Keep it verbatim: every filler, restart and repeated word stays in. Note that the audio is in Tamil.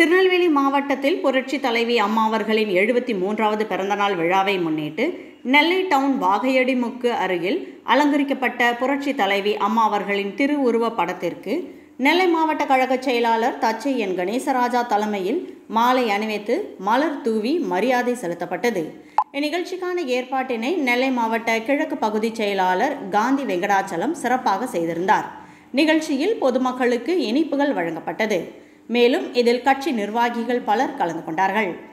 திருநெல்வேலி மாவட்டத்தில் புரட்சி தலைவி அம்மா அவர்களின் எழுபத்தி மூன்றாவது பிறந்தநாள் விழாவை முன்னிட்டு நெல்லை டவுன் வாகையடிமுக்கு அருகில் அலங்கரிக்கப்பட்ட புரட்சி தலைவி அம்மா அவர்களின் திருவுருவ படத்திற்கு நெல்லை மாவட்ட கழக செயலாளர் தச்சை என் கணேசராஜா தலைமையில் மாலை அணிவித்து மலர் தூவி மரியாதை செலுத்தப்பட்டது. இந்நிகழ்ச்சிக்கான ஏற்பாட்டினை நெல்லை மாவட்ட கிழக்கு பகுதி செயலாளர் காந்தி வெங்கடாச்சலம் சிறப்பாக செய்திருந்தார். நிகழ்ச்சியில் பொதுமக்களுக்கு இனிப்புகள் வழங்கப்பட்டது. மேலும் இதில் கட்சி நிர்வாகிகள் பலர் கலந்து கொண்டார்கள்.